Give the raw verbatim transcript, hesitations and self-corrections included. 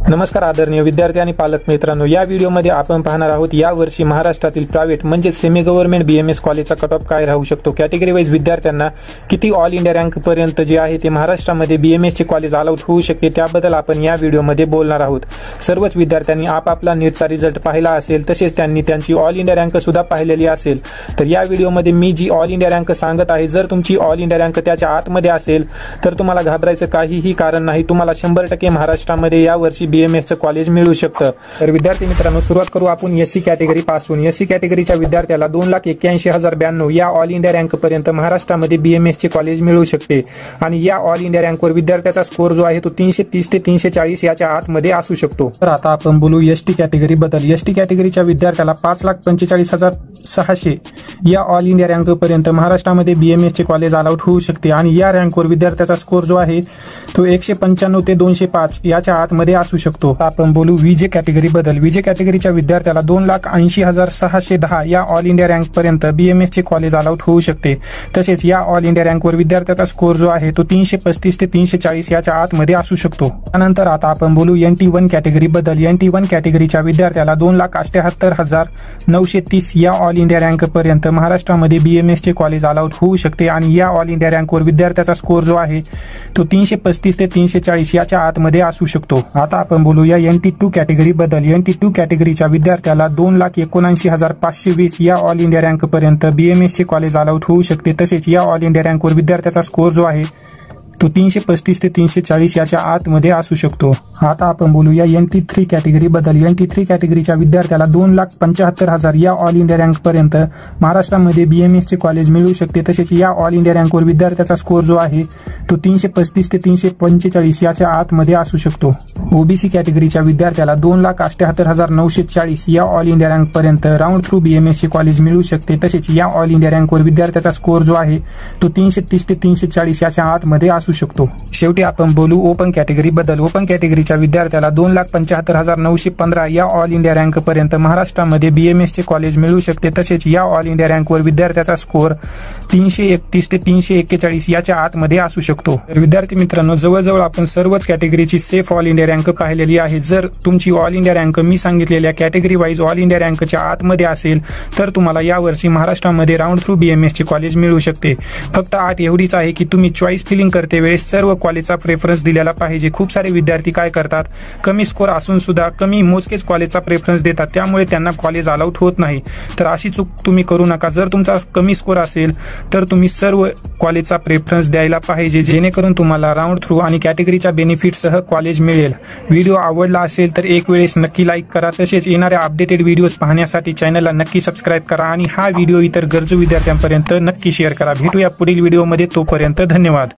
नमस्कार आदरणीय विद्यार्थी आणि पालक मित्रांनो, या व्हिडिओमध्ये आपण पाहणार आहोत या वर्षी महाराष्ट्रातील प्रायव्हेट म्हणजे सेमी गव्हर्नमेंट बीएमएस कॉलेजचा कट ऑफ काय राहू शकतो। कॅटेगरी वाईज विद्यार्थ्यांना किती ऑल इंडिया रँक पर्यंत जे आहे ते महाराष्ट्रामध्ये बीएमएस चे कॉलेज अलाउड होऊ शकते त्याबद्दल आपण या व्हिडिओमध्ये बोलणार आहोत। सर्वच विद्यार्थ्यांनी आपापला नीटचा रिझल्ट पाहिला असेल, तसेच त्यांनी त्यांची ऑल इंडिया रँक सुद्धा पाहिलेली असेल। तर या व्हिडिओमध्ये मी जी ऑल इंडिया रँक सांगत आहे, जर तुमची ऑल इंडिया रँक त्याच्या आतमध्ये असेल तर तुम्हाला घाबरायचं काहीही कारण नाही। तुम्हाला शंभर टक्के महाराष्ट्रामध्ये या वर्षी बीएमएस चं कॉलेज मिळू शकतं। तर विद्यार्थी मित्रांनो, सुरुवात करू आपण एससी कॅटेगरी पासून। एससी कॅटेगरीच्या विद्यार्थ्याला दोन लाख एक्क्याऐंशी हजार ब्याण्णव या ऑल इंडिया रँक पर्यंत महाराष्ट्रामध्ये बीएमएस चे कॉलेज मिळू शकते आणि या ऑल इंडिया रँकवर विद्यार्थ्याचा स्कोर जो आहे तो तीनशे तीस ते तीनशे चाळीस याच्या आतमध्ये असू शकतो। तर आता आपण बोलू एसटी कॅटेगरी बद्दल। एसटी कॅटेगरीच्या विद्यार्थ्याला पाच लाख पंचेचाळीस हजार सहाशे या ऑल इंडिया रँक पर्यंत महाराष्ट्रामध्ये बीएमएस चे कॉलेज अलाउड होऊ शकते आणि या रँकवर विद्यार्थ्याचा स्कोर जो आहे तो एकशे पंच्याण्णव ते दोनशे पाच याच्या आतमध्ये असू शकतो। आपण बोलू विजे कॅटेगरी बद्दल। विजे कॅटेगरीच्या विद्यार्थ्याला दोन लाख ऐंशी हजार सहाशे दहा या ऑल इंडिया रँक पर्यंत बीएमएस चे कॉलेज अलाउड होऊ शकते। तसेच या ऑल इंडिया रँकवर विद्यार्थ्याचा स्कोर जो आहे तो तीनशे पस्तीस ते तीनशे चाळीस याच्या आतमध्ये असू शकतो। त्यानंतर आता आपण बोलू एन टी वन कॅटेगरी बद्दल। एन टी वन कॅटेगरीच्या विद्यार्थ्याला दोन लाख अठ्याहत्तर हजार नऊशे तीस या ऑल इंडिया रँक पर्यंत महाराष्ट्रामध्ये बीएमएस चे कॉलेज अलाउड होऊ शकते आणि या ऑल इंडिया रँकवर विद्यार्थ्याचा स्कोर जो आहे तो तीनशे पस्तीस ते तीनशे चाळीस याच्या आतमध्ये असू शकतो। आता आपण बोलू या एन टी टू कॅटेगरी बद्दल। एन टी टू कॅटेगरीच्या विद्यार्थ्याला दोन लाख एकोणऐंशी हजार पाचशे वीस या ऑल इंडिया रँक पर्यंत बीएमएस चे कॉलेज अलाउड होऊ शकते। तसेच या ऑल इंडिया रँकवर विद्यार्थ्याचा स्कोर जो आहे तो तीनशे पस्तीस ते तीनशे चाळीस याच्या आतमध्ये असू शकतो। आता आपण बोलू या एन टी थ्री कॅटेगरी बद्दल। एन टी थ्री कॅटेगरीच्या विद्यार्थ्याला दोन लाख पंच्याहत्तर हजार या ऑल इंडिया रँक पर्यंत महाराष्ट्रामध्ये बीएमएस चे कॉलेज मिळू शकते। तसेच या ऑल इंडिया रँकवर विद्यार्थ्याचा स्कोर जो आहे तो तीनशे पस्तीस ते तीनशे पंचेचाळीस याच्या आतमध्ये असू शकतो। ओबीसी कॅटेगरीच्या विद्यार्थ्याला दोन लाख अठ्याहत्तर हजार नऊशे चाळीस या ऑल इंडिया रँक पर्यंत राऊंड थ्रू बीएमएस चे कॉलेज मिळू शकते। तसेच या ऑल इंडिया रँकवर विद्यार्थ्याचा स्कोर जो आहे तो तीनशे तीस ते तीनशे चाळीस याच्या आतमध्ये असू शकतो। शेवटी आपण बोलू ओपन कॅटेगरी बद्दल। ओपन कॅटेगरीच्या विद्यार्थ्याला दोन लाख पंच्याहत्तर हजार नऊशे पंधरा या ऑल इंडिया रँक पर्यंत महाराष्ट्रामध्ये बीएमएस चे कॉलेज मिळू शकते। तसेच या ऑल इंडिया रँकवर विद्यार्थ्याचा स्कोर तीनशे एकतीस ते तीनशे एक्केचाळीस याच्या आतमध्ये असू शकतो। तर विद्यार्थी मित्रांनो, जवळजवळ आपण सर्वच कॅटेगरीची सेफ ऑल इंडिया रँक पाहिलेली आहे। जर तुमची ऑल इंडिया रँक मी सांगितलेल्या कॅटेगरी वाईज ऑल इंडिया रँकच्या आतमध्ये असेल तर तुम्हाला यावर्षी महाराष्ट्रामध्ये राऊंड थ्रू बीएमएस चे कॉलेज मिळू शकते। फक्त आठ एवढीच आहे की तुम्ही चॉईस फिलिंग करते वेळेस सर्व कॉलेजचा प्रेफरन्स दिलेला पाहिजे। खूप सारे विद्यार्थी काय करतात, कमी स्कोर असून सुद्धा कमी मोजकेच कॉलेजचा प्रेफरन्स देतात, त्यामुळे त्यांना कॉलेज अलाउड होत नाही। तर अशी चूक तुम्ही करू नका। जर तुमचा कमी स्कोर असेल तर तुम्ही सर्व कॉलेजचा प्रेफरन्स द्यायला पाहिजे, जेणेकरून तुम्हाला राऊंड थ्रू आणि कॅटेगरीच्या बेनिफिटसह कॉलेज मिळेल। व्हिडिओ आवडला असेल तर एक वेळेस नक्की लाईक करा। तसेच येणाऱ्या अपडेटेड व्हिडिओज पाहण्यासाठी चॅनलला नक्की सबस्क्राईब करा आणि हा व्हिडिओ इतर गरजू विद्यार्थ्यांपर्यंत नक्की शेअर करा। भेटूया पुढील व्हिडिओमध्ये, तोपर्यंत धन्यवाद।